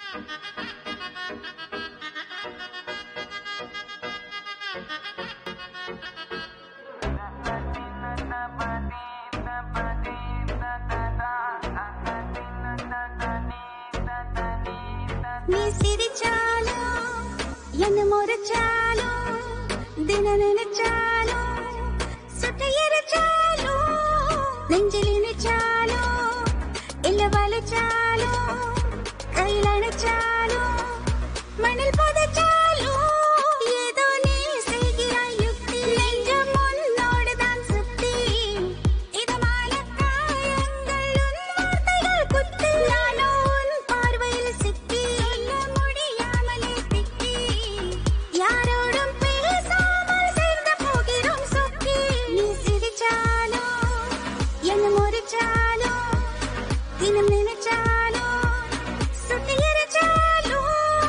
நீ சிரிச்சாலும் என்ன முறைச்சாலும் தின நினைச்சாலும் சுட்ட எரிச்சாலும் நெஞ்சில் இணைச்சாலும் இல்ல வலிச்சாலும் கையில் அணைச்சாலும் மண்ணில் புதைச்சாலும் ஏதோ நீ செய்கிறாய் யுக்தி நெஞ்சம் உன்னோடுதான் சுத்தி இதமான காயங்கள் உன் வார்த்தைகள் குத்தி நானோ உன் பார்வையில் சிக்கி சொல்ல முடியாமலே திக்கி யாரோடும் பேசாமல் சேர்ந்து போகிறோம் சொக்கி நீ சிரிச்சாலும் என்ன முறைச்சாலும் தினம் நினைச்சாலும் சுத்தி எரிச்சாலும்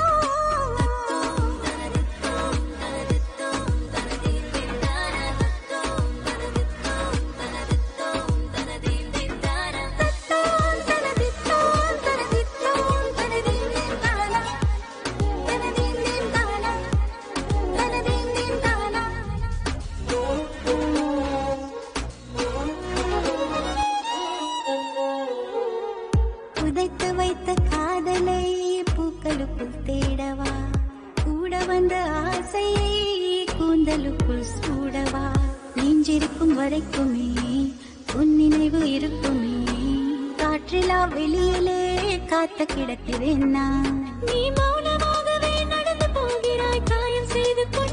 புதைத்து வைத்த காதலை பூக்களுக்குள் தேடவா கூட வந்த ஆசையை கூந்தலுக்குள் சூடவா நெஞ்சிருக்கும் வரைக்குமே உன் நினைவு இருக்குமே காற்றிலா வெளியிலே காத்து கிடக்கிறேன் நான் நீ மௌனமாகவே நடந்து போகிறாய் காயம் செய்து